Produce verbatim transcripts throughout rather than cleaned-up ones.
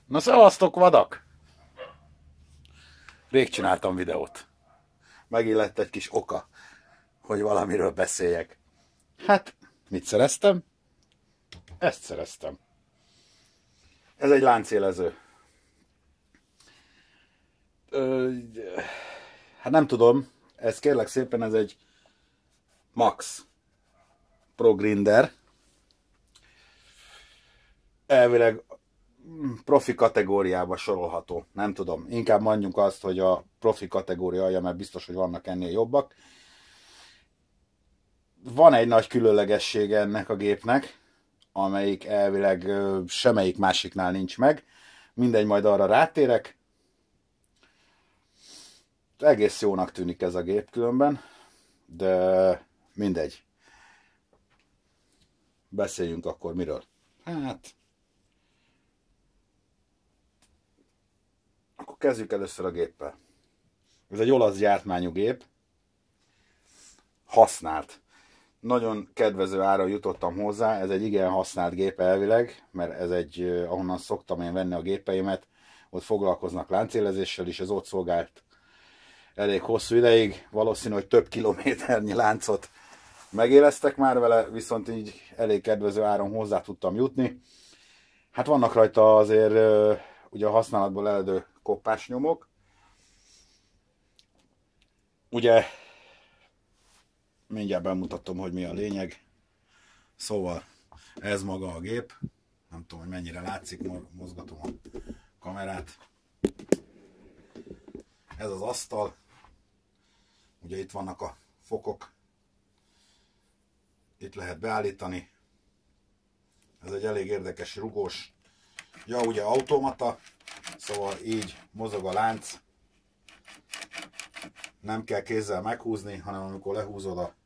Na szevasztok, vadak! Rég csináltam videót. Megint lett egy kis oka, hogy valamiről beszéljek. Hát, mit szereztem? Ezt szereztem. Ez egy láncélező. Ö, hát nem tudom, ez kérlek szépen, ez egy Max Pro Grinder. Elvileg profi kategóriába sorolható. Nem tudom. Inkább mondjuk azt, hogy a profi kategória alja, mert biztos, hogy vannak ennél jobbak. Van egy nagy különlegessége ennek a gépnek, amelyik elvileg semmelyik másiknál nincs meg. Mindegy, majd arra rátérek. Egész jónak tűnik ez a gép különben, de mindegy. Beszéljünk akkor miről. Hát... Akkor kezdjük először a géppel. Ez egy olasz gyártmányú gép. Használt. Nagyon kedvező ára jutottam hozzá. Ez egy igen használt gép elvileg, mert ez egy, ahonnan szoktam én venni a gépeimet, ott foglalkoznak láncélezéssel is, ez ott szolgált elég hosszú ideig. Valószínű, hogy több kilométernyi láncot megéleztek már vele, viszont így elég kedvező áron hozzá tudtam jutni. Hát vannak rajta azért ugye a használatból eledő koppásnyomok. Ugye mindjárt bemutatom, hogy mi a lényeg. Szóval ez maga a gép. Nem tudom, hogy mennyire látszik, mozgatom a kamerát. Ez az asztal. Ugye itt vannak a fokok. Itt lehet beállítani. Ez egy elég érdekes rugós. Ja, ugye automata. Szóval így mozog a lánc. Nem kell kézzel meghúzni, hanem amikor lehúzod a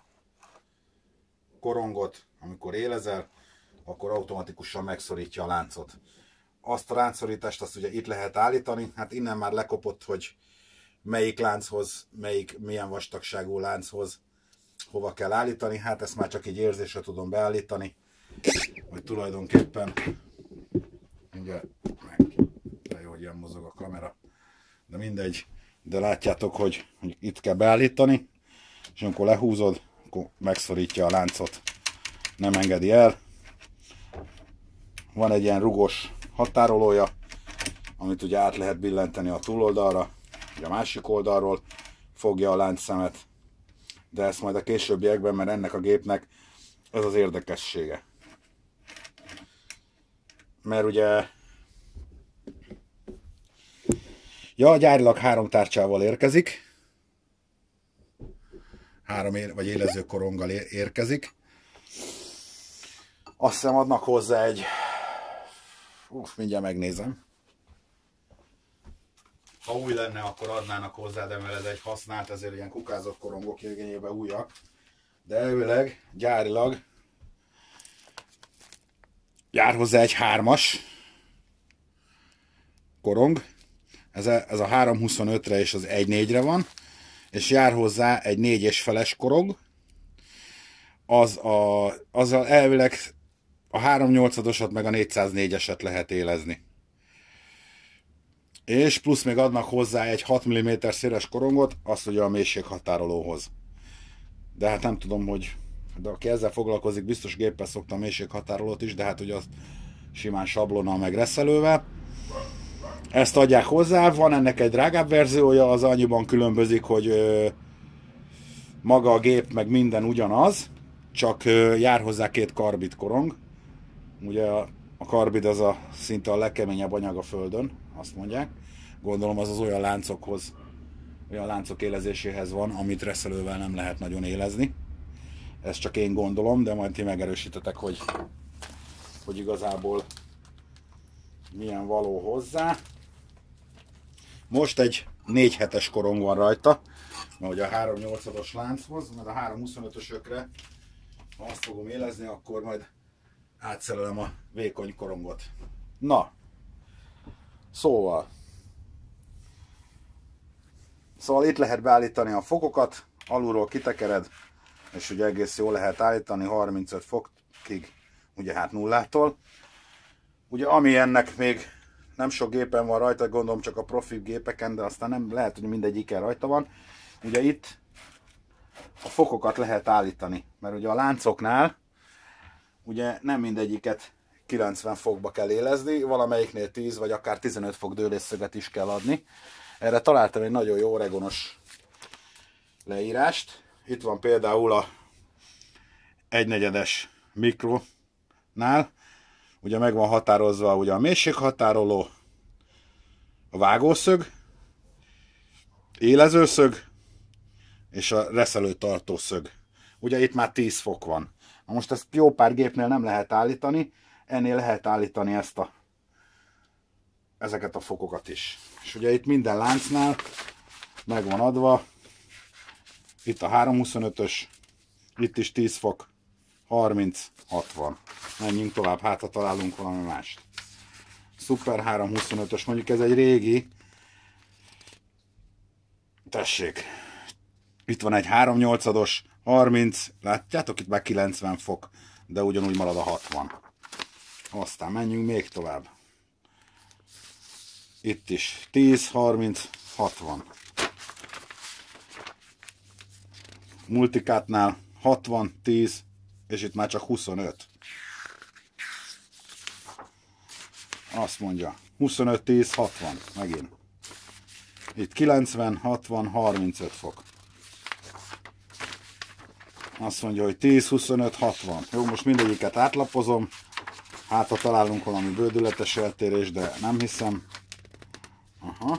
korongot, amikor élezel, akkor automatikusan megszorítja a láncot. Azt a láncszorítást azt ugye itt lehet állítani, hát innen már lekopott, hogy melyik lánchoz, melyik milyen vastagságú lánchoz hova kell állítani. Hát ezt már csak így érzésre tudom beállítani, hogy tulajdonképpen ugye, de jó, hogy ilyen mozog a kamera, de mindegy, de látjátok, hogy, hogy itt kell beállítani, és amikor lehúzod, akkor megszorítja a láncot, nem engedi el. Van egy ilyen rugós határolója, amit ugye át lehet billenteni a túloldalra, ugye a másik oldalról fogja a láncszemet, de ezt majd a későbbiekben, mert ennek a gépnek ez az érdekessége. Mert ugye ja, gyárilag három tárcsával érkezik. Három ér, vagy élező koronggal érkezik. Azt hiszem adnak hozzá egy... Uff, mindjárt megnézem. Ha új lenne, akkor adnának hozzá, de mert ez egy használt, ezért ilyen kukázott korongok igényében újak. De elvileg, gyárilag jár hozzá egy hármas korong. Ez a, ez a három huszonötre és az egy négyre van, és jár hozzá egy négyes feles korong. Az a, azzal elvileg a három nyolcadosat meg a négyszáznégyeset lehet élezni. És plusz még adnak hozzá egy hat milliméter széles korongot, azt ugye a mélységhatárolóhoz. De hát nem tudom, hogy de aki ezzel foglalkozik, biztos géppel szokta a mélységhatárolót is, de hát ugye azt simán sablonnal meg reszelővel. Ezt adják hozzá, van ennek egy drágább verziója, az annyiban különbözik, hogy ö, maga a gép meg minden ugyanaz, csak ö, jár hozzá két karbid korong. Ugye a, a karbid az a szinte a legkeményebb anyag a földön, azt mondják. Gondolom az az olyan láncokhoz, olyan láncok élezéséhez van, amit reszelővel nem lehet nagyon élezni. Ezt csak én gondolom, de majd ti megerősítetek, hogy, hogy igazából milyen való hozzá. Most egy négy hetes korong van rajta, mert ugye a három nyolcados lánchoz, mert a három huszonötösökre, ha azt fogom élezni, akkor majd átszelelem a vékony korongot. Na, szóval, szóval itt lehet beállítani a fokokat, alulról kitekered, és ugye egész jól lehet állítani harmincöt fokig, ugye hát nullától. Ugye ami ennek még nem sok gépen van rajta, gondolom csak a profi gépeken, de aztán nem lehet, hogy mindegyiken rajta van. Ugye itt a fokokat lehet állítani, mert ugye a láncoknál ugye nem mindegyiket kilencven fokba kell élezni, valamelyiknél tíz vagy akár tizenöt fok dőlésszöget is kell adni. Erre találtam egy nagyon jó oregonos leírást. Itt van például a egynegyedes mikronál, ugye meg van határozva ugye a mélységhatároló, a vágószög, élezőszög és a reszelőtartó szög. Ugye itt már tíz fok van. Na most ezt jó pár gépnél nem lehet állítani, ennél lehet állítani ezt a, ezeket a fokokat is. És ugye itt minden láncnál meg van adva, itt a háromszázhuszonötös, itt is tíz fok, harminc, hatvan. Menjünk tovább, hát ha találunk valami mást. Szuper háromszázhuszonötös, mondjuk ez egy régi. Tessék, itt van egy háromnyolcados, harminc, látjátok, itt már kilencven fok, de ugyanúgy marad a hatvan. Aztán menjünk még tovább. Itt is tíz, harminc, hatvan. Multicatnál hatvan, tíz, és itt már csak huszonöt. Azt mondja, huszonöt, tíz, hatvan, megint. Itt kilencven, hatvan, harmincöt fok. Azt mondja, hogy tíz, huszonöt, hatvan. Jó, most mindegyiket átlapozom. Hát, ha találunk valami bődületes eltérés, de nem hiszem. Aha.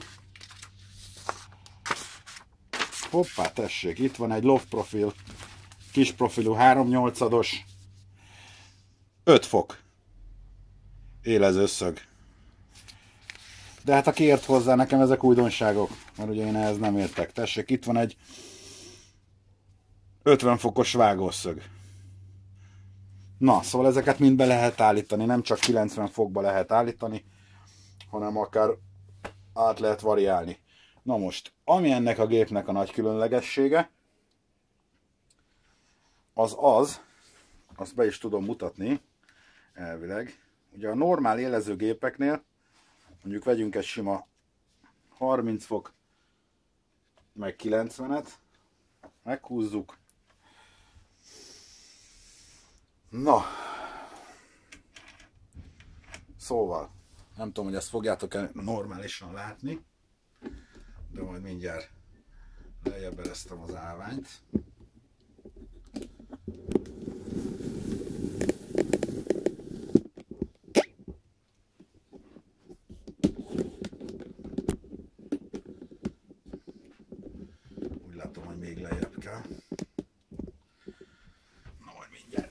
Hoppá, tessék, itt van egy loft profil, kis profilú háromnyolcados, öt fok élezőszög. De hát aki ért hozzá, nekem ezek újdonságok, mert ugye én ehhez nem értek. Tessék, itt van egy ötven fokos vágószög. Na, szóval ezeket mind be lehet állítani, nem csak kilencven fokba lehet állítani, hanem akár át lehet variálni. Na most, ami ennek a gépnek a nagy különlegessége, az az, azt be is tudom mutatni, elvileg. Ugye a normál élezőgépeknél, mondjuk vegyünk egy sima harminc fok, meg kilencvenet, meghúzzuk. Na, szóval, nem tudom, hogy ezt fogjátok-e normálisan látni, de majd mindjárt lejjebb eresztem az állványt. Úgy látom, hogy még lejjebb kell. Na, majd mindjárt.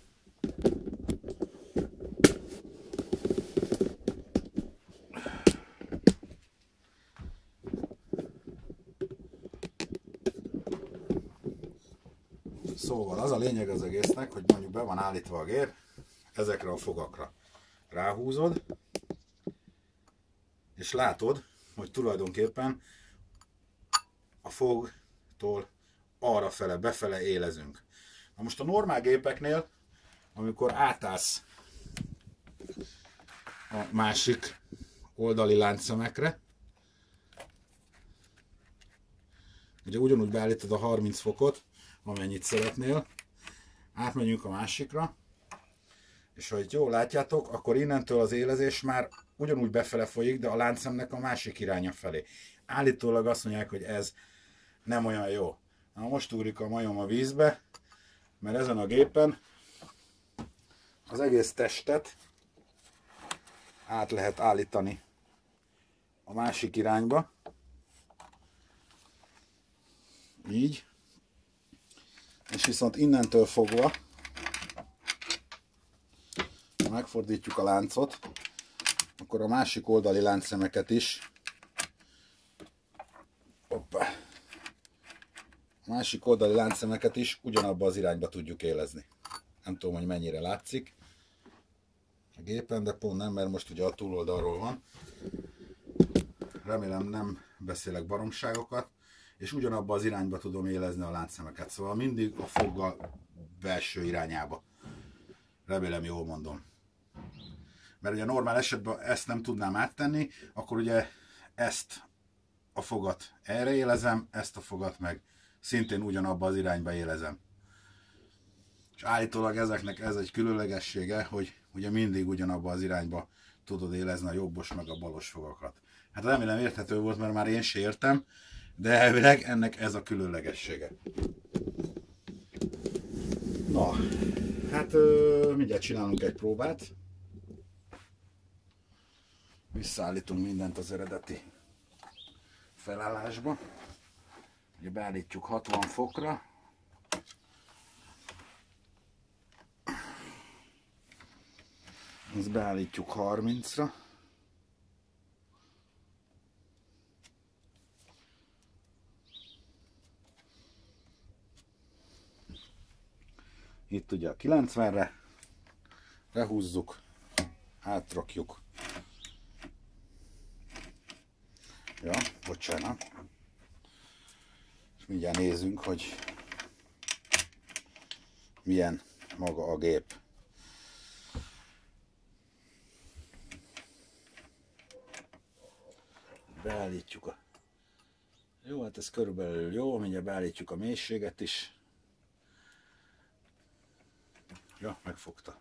Szóval az a lényeg az egésznek, hogy mondjuk be van állítva a gép, ezekre a fogakra ráhúzod, és látod, hogy tulajdonképpen a fogtól arrafele, befele élezünk. Na most a normál gépeknél, amikor átállsz a másik oldali láncszemekre, ugye ugyanúgy beállítod a harminc fokot, amennyit szeretnél, átmegyünk a másikra, és ha itt jól látjátok, akkor innentől az élezés már ugyanúgy befele folyik, de a láncszemnek a másik iránya felé. Állítólag azt mondják, hogy ez nem olyan jó. Na most úrik a majom a vízbe, mert ezen a gépen az egész testet át lehet állítani a másik irányba. Így. És viszont innentől fogva, ha megfordítjuk a láncot, akkor a másik oldali láncszemeket is, hoppá, a másik oldali láncszemeket is ugyanabba az irányba tudjuk élezni. Nem tudom, hogy mennyire látszik a gépen, de pont nem, mert most ugye a túloldalról van. Remélem nem beszélek baromságokat. És ugyanabba az irányba tudom élezni a láncszemeket. Szóval mindig a foggal belső irányába. Remélem jól mondom. Mert ugye normál esetben ezt nem tudnám áttenni, akkor ugye ezt a fogat erre élezem, ezt a fogat meg szintén ugyanabba az irányba élezem. És állítólag ezeknek ez egy különlegessége, hogy ugye mindig ugyanabba az irányba tudod élezni a jobbos meg a balos fogakat. Hát remélem érthető volt, mert már én se értem, de elvileg ennek ez a különlegessége. Na, hát ö, mindjárt csinálunk egy próbát. Visszaállítunk mindent az eredeti felállásba. Ugye beállítjuk hatvan fokra. Ezt beállítjuk harmincra. Itt ugye a kilencvenre. Lehúzzuk, átrakjuk. Ja, bocsánat. És mindjárt nézzünk, hogy milyen maga a gép. Beállítjuk a... Jó, hát ez körülbelül jó, mindjárt beállítjuk a mélységet is. Ja, megfogta.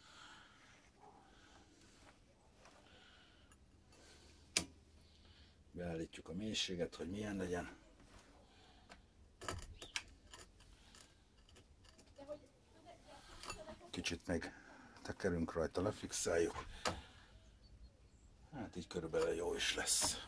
Beállítjuk a mélységet, hogy milyen legyen. Kicsit még tekerünk rajta, lefixáljuk. Hát így körülbelül jó is lesz.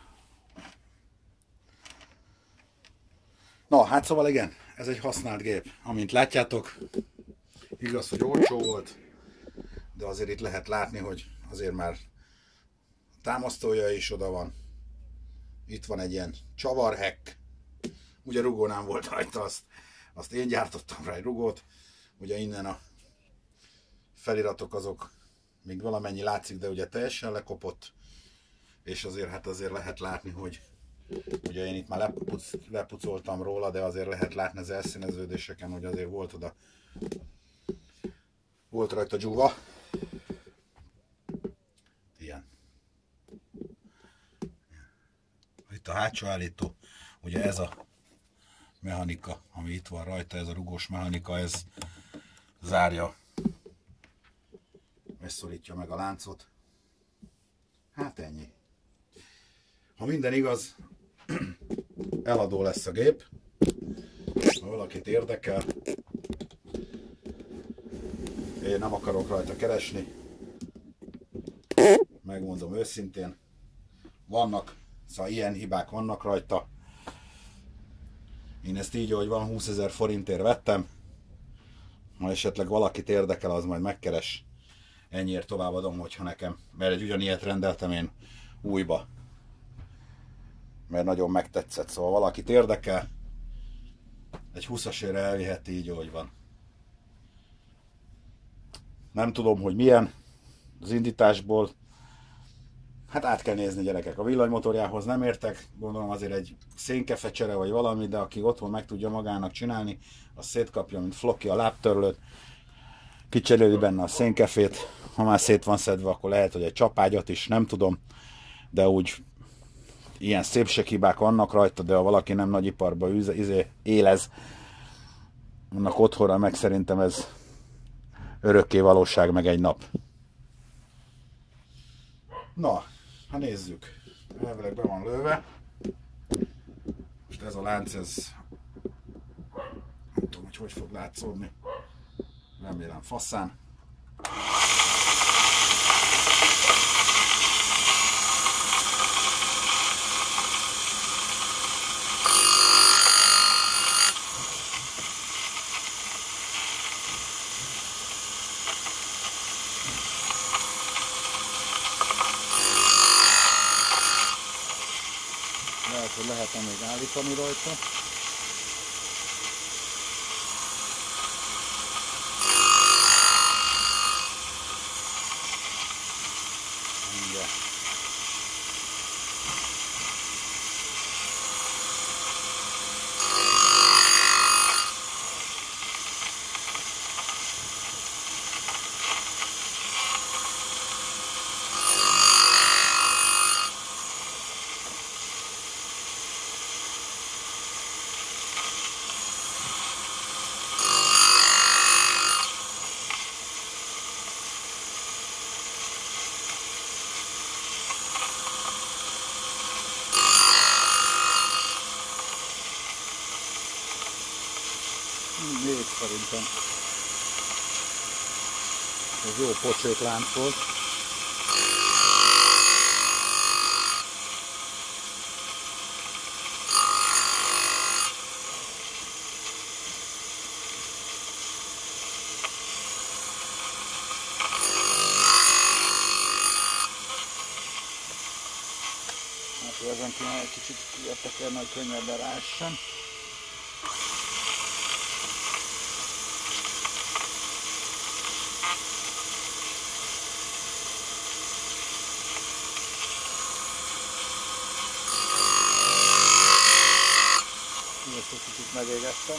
Na, hát szóval igen, ez egy használt gép. Amint látjátok, igaz, hogy olcsó volt, de azért itt lehet látni, hogy azért már támasztója is oda van. Itt van egy ilyen csavarhekk. Ugye rugónám volt rajta, azt, azt én gyártottam rá egy rugót. Ugye innen a feliratok azok még valamennyi látszik, de ugye teljesen lekopott. És azért hát azért lehet látni, hogy ugye én itt már lepuc, lepucoltam róla, de azért lehet látni az elszíneződéseken, hogy azért volt oda, volt rajta dzsuva. Ilyen. Itt a hátsó állító, ugye ez a mechanika, ami itt van rajta, ez a rugós mechanika, ez zárja, ez szorítja meg a láncot. Hát ennyi. Ha minden igaz, eladó lesz a gép. Ha valakit érdekel, én nem akarok rajta keresni. Megmondom őszintén. Vannak, szóval ilyen hibák vannak rajta. Én ezt így, ahogy van, húszezer forintért vettem. Ha esetleg valakit érdekel, az majd megkeres. Ennyiért továbbadom, hogyha nekem. Mert egy ugyanilyet rendeltem én újba. Mert nagyon megtetszett, szóval valakit érdekel, egy húszasért elviheti így, ahogy van. Nem tudom, hogy milyen az indításból. Hát át kell nézni, gyerekek. A villanymotorjához nem értek, gondolom azért egy szénkefecsere vagy valami, de aki otthon meg tudja magának csinálni, az szétkapja, mint Floki a lábtörlőt, kicseréli benne a szénkefét, ha már szét van szedve, akkor lehet, hogy egy csapágyat is, nem tudom, de úgy ilyen szépséghibák vannak rajta, de ha valaki nem nagyiparba izé, élez, annak otthonra meg szerintem ez örökké valóság meg egy nap. Na, ha nézzük, elvileg be van lőve. Most ez a lánc, ez nem tudom, hogy hogy fog látszódni. Remélem faszán. Lehet, hogy lehetne még állítani rajta. elég szerintem. Ez jó pocséklánc volt. Hát ezen kéne egy kicsit értekelni, hogy könnyebben ráessen. Ezt egy kicsit megégettem.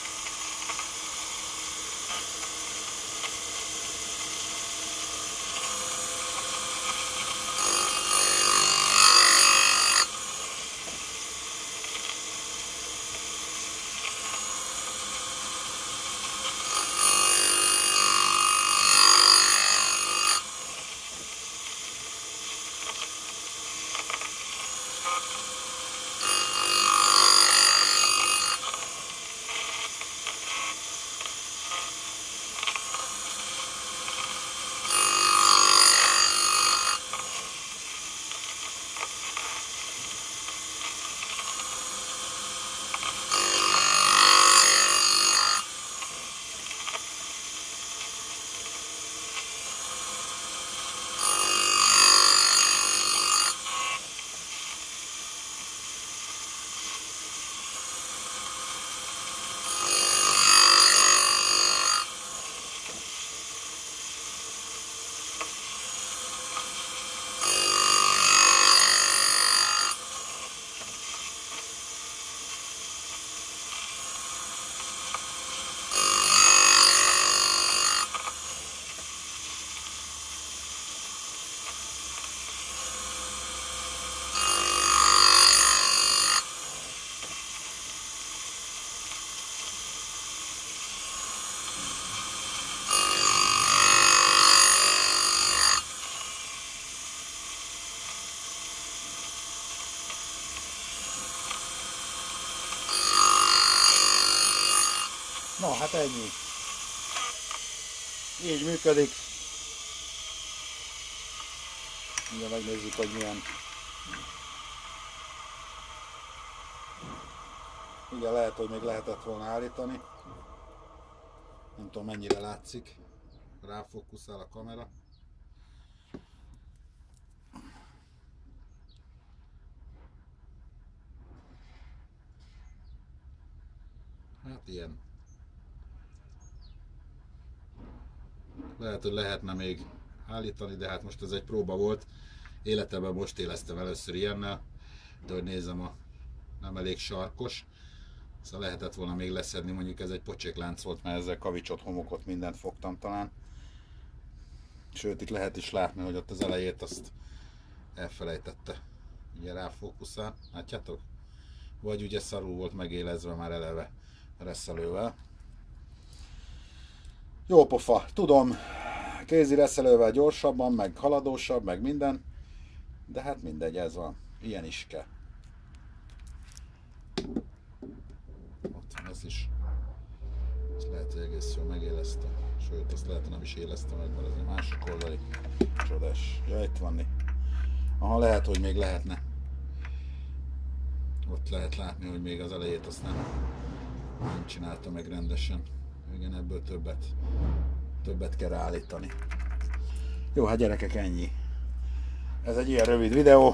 No, hát ennyi. Így működik. Ugye megnézzük, hogy milyen. Ugye lehet, hogy még lehetett volna állítani. Nem tudom, mennyire látszik. Ráfókuszál a kamera. Hát ilyen. Lehet, hogy lehetne még állítani, de hát most ez egy próba volt. Életemben most éleztem először ilyennel, de hogy nézem, a nem elég sarkos. Szóval lehetett volna még leszedni, mondjuk ez egy pocséklánc volt, mert ezzel kavicsot, homokot, mindent fogtam talán. Sőt, itt lehet is látni, hogy ott az elejét azt elfelejtette. Ugye ráfókuszál, látjátok? Vagy ugye szarul volt megélezve már eleve reszelővel. Jó pofa, tudom, kézi reszelővel gyorsabban, meg haladósabb, meg minden, de hát mindegy, ez van, ilyen is kell. Ott van ez is, ezt lehet, hogy egész jól megélezte, sőt, azt lehet, hogy nem is élezte meg, mert ez egy másik oldali csodás. Ja, itt van. Aha, lehet, hogy még lehetne. Ott lehet látni, hogy még az elejét azt nem, nem csinálta meg rendesen. Igen, ebből többet, többet kell ráállítani. Jó, hát gyerekek, ennyi. Ez egy ilyen rövid videó.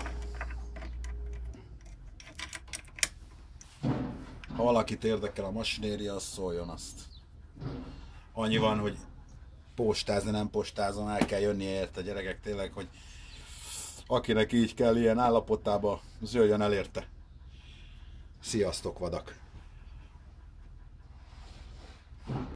Ha valakit érdekel a masinéria, az szóljon azt. Annyi van, hogy postázni nem postázom, el kell jönnie érte, gyerekek, tényleg, hogy akinek így kell ilyen állapotában, az jöjjön el érte. Sziasztok, vadak!